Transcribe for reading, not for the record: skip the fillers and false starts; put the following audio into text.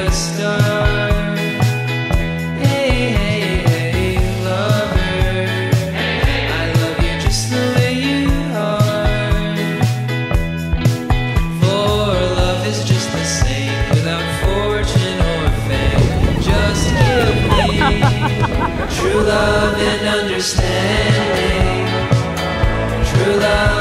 a start. Hey, hey, hey, lover, I love you just the way you are. For love is just the same without fortune or fame. Just give me true love and understanding. True love.